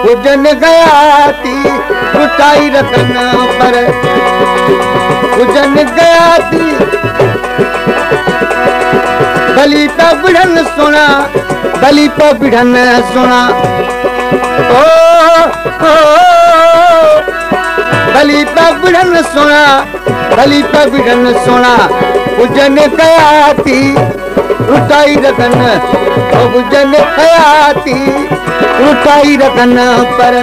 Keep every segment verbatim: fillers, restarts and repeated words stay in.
उजन गया थी लुटाई रखन पर उजन गया थी गली पे बिढ़न सुना गली पे बिढ़न सुना ओ, ओ, गली पे बिढ़न सुना गली पे बिढ़न सुना उजन गया थी लुटाई रखन उजन गया थी लुटाई रखन पर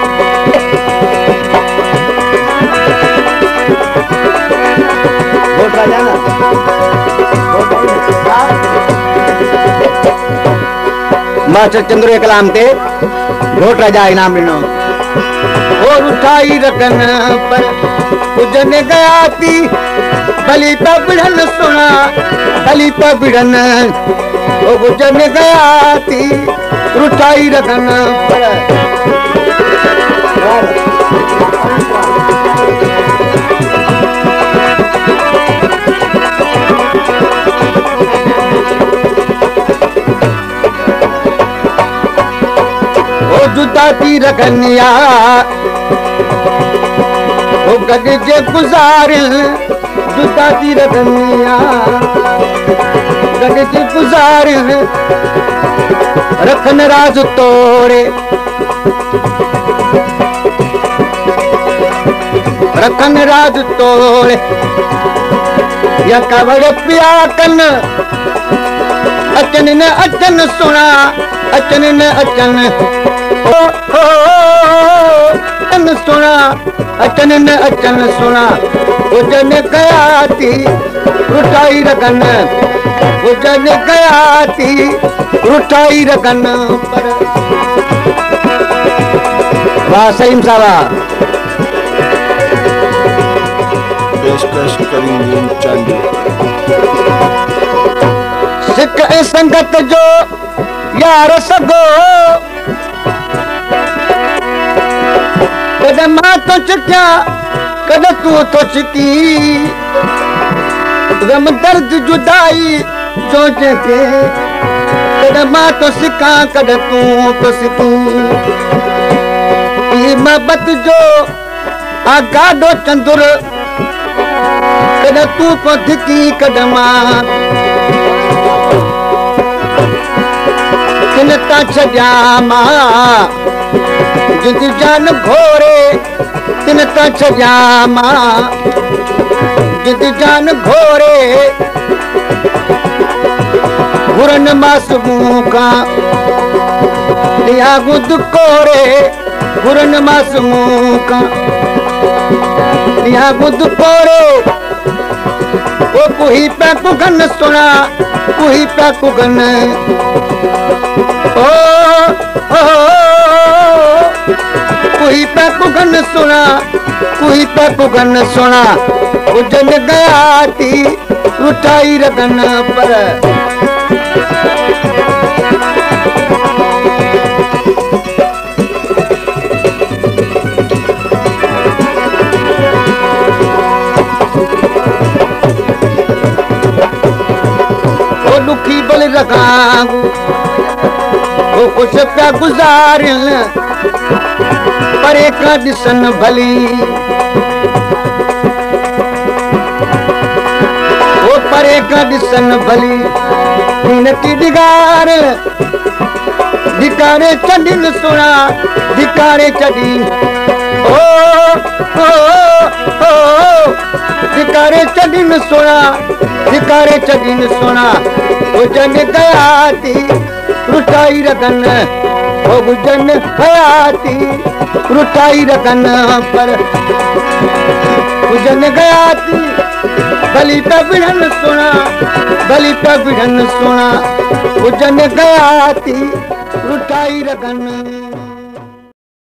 मास्टर चंद्र कलाम ते घोट राजा इनाम ॾिनो और उठाई रखन पर उजन गया थी गली पे बिढ़न सुना गली पे बिढ़न उजन गया थी उठाई रखन पर जुदा थी रखनिया वो गज जे गुजार जुदा थी रखनिया गज जे गुजार रखन राज तोड़े रखन राज तोड़े या कवड़ पिया कन अचन न अचन सुना अचन न अचन ओ ओ अचन सुना अचन न अचन सुना उजन गया थी लुटाई रखन उजन गया थी लुटाई रखन पर वाह सलीम साहब पेशकश करीम चंद सिख ऐ संगत जो यार सगो कद मां तो चुकिया कद तू तो चुकी गम दर्द जुदाई सोचे के कद मां तो सिखा कद तू तो सिखी मोहब्बत जो आगाडो चंदुर कद तू को धिकी कद मां किनता छजा मां जिंद जान घोरे किनता छजा मां जिंद जान घोरे घुरन मासूमों का दिया गुद कोरे घुरन मासूमों का दिया गुद कोरे वो कुही पे कुगन सुना कुही पे कुगन ओ ओ कुही पे कुगन सुना कुही पे कुगन सुना उजन गया थी लुटाई रखन पर वो दुखी बल रखांगू वो कुछ प्या गुजार पर एक दिसन भली वो पर एक दिसन भली की दिगार दिकारे चढ़ीन सुना दिकारे चढ़ी ओ ओ ओ दिकारे चढ़ीन सुना दिकारे चढ़ीन सुना उजन गया थी लुटाई रखन उजन गया थी लुटाई रखन पर उजन गया थी गली पे बिढ़न सुना गली पे बिढ़न सुना उजन गया थी लुटाई रखन।